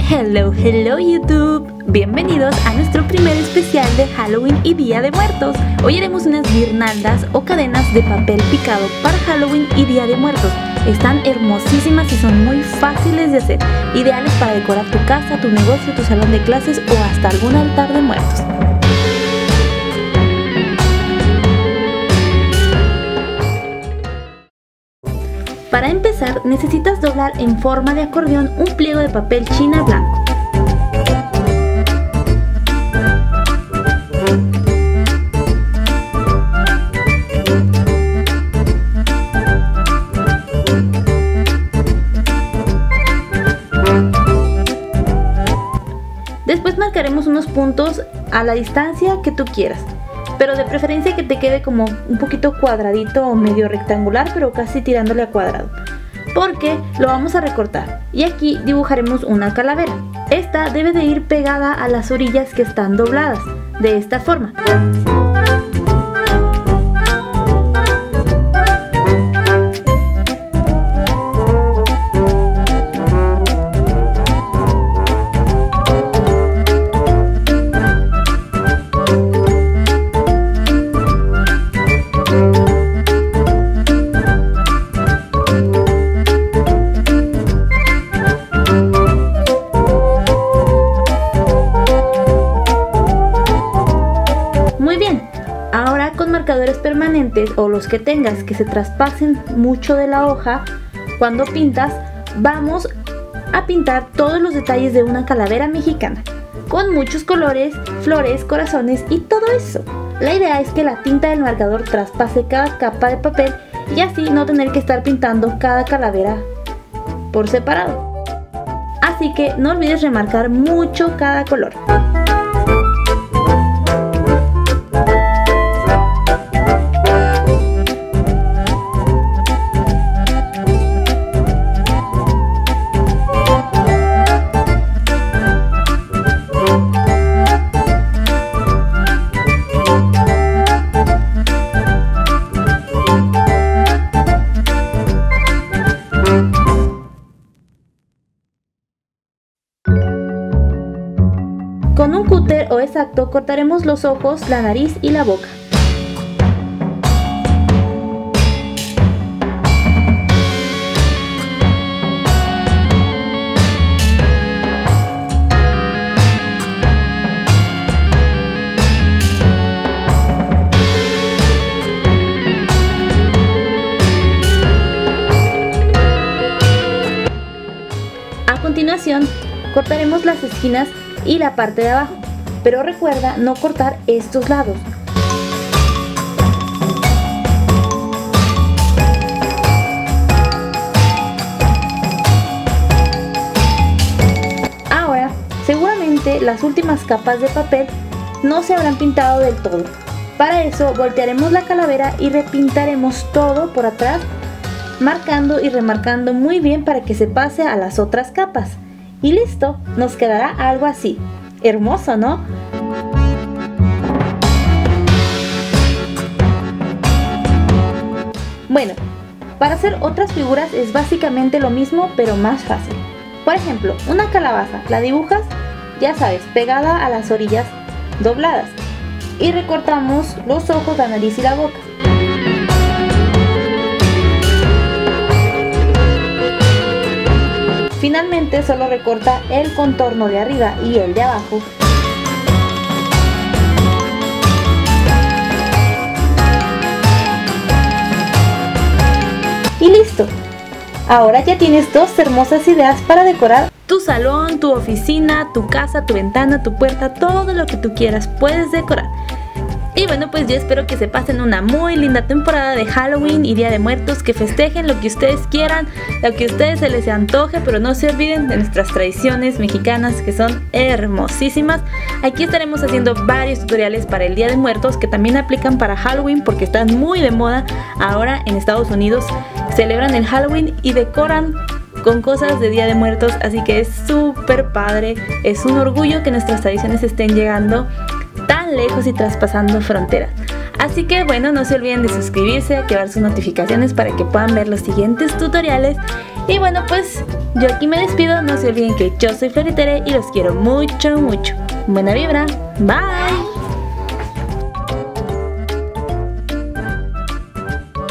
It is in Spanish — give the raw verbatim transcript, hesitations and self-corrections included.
Hello, hello YouTube, bienvenidos a nuestro primer especial de Halloween y Día de Muertos. Hoy haremos unas guirnaldas o cadenas de papel picado para Halloween y Día de Muertos. Están hermosísimas y son muy fáciles de hacer, ideales para decorar tu casa, tu negocio, tu salón de clases o hasta algún altar de muertos. Para empezar, necesitas doblar en forma de acordeón un pliego de papel china blanco. Después marcaremos unos puntos a la distancia que tú quieras, pero de preferencia que te quede como un poquito cuadradito o medio rectangular, pero casi tirándole a cuadrado, porque lo vamos a recortar. Y aquí dibujaremos una calavera. Esta debe de ir pegada a las orillas que están dobladas, de esta forma. Muy bien, ahora con marcadores permanentes o los que tengas que se traspasen mucho de la hoja, cuando pintas, vamos a pintar todos los detalles de una calavera mexicana, con muchos colores, flores, corazones y todo eso. La idea es que la tinta del marcador traspase cada capa de papel y así no tener que estar pintando cada calavera por separado. Así que no olvides remarcar mucho cada color. Con un cúter o exacto cortaremos los ojos, la nariz y la boca. A continuación, cortaremos las esquinas y la parte de abajo, pero recuerda no cortar estos lados. Ahora, seguramente las últimas capas de papel no se habrán pintado del todo. Para eso voltearemos la calavera y repintaremos todo por atrás, marcando y remarcando muy bien para que se pase a las otras capas. Y listo, nos quedará algo así. Hermoso, ¿no? Bueno, para hacer otras figuras es básicamente lo mismo, pero más fácil. Por ejemplo, una calabaza, la dibujas, ya sabes, pegada a las orillas dobladas. Y recortamos los ojos, la nariz y la boca. Finalmente solo recorta el contorno de arriba y el de abajo. Y listo. Ahora ya tienes dos hermosas ideas para decorar tu salón, tu oficina, tu casa, tu ventana, tu puerta, todo lo que tú quieras puedes decorar. Y bueno, pues yo espero que se pasen una muy linda temporada de Halloween y Día de Muertos, que festejen lo que ustedes quieran, lo que a ustedes se les antoje, pero no se olviden de nuestras tradiciones mexicanas que son hermosísimas. Aquí estaremos haciendo varios tutoriales para el Día de Muertos que también aplican para Halloween porque están muy de moda. Ahora en Estados Unidos celebran el Halloween y decoran con cosas de Día de Muertos, así que es súper padre, es un orgullo que nuestras tradiciones estén llegando tan lejos y traspasando fronteras. Así que bueno, no se olviden de suscribirse, activar sus notificaciones para que puedan ver los siguientes tutoriales Y bueno, pues yo aquí me despido. No se olviden que yo soy Floritere y los quiero mucho, mucho. Buena vibra. Bye.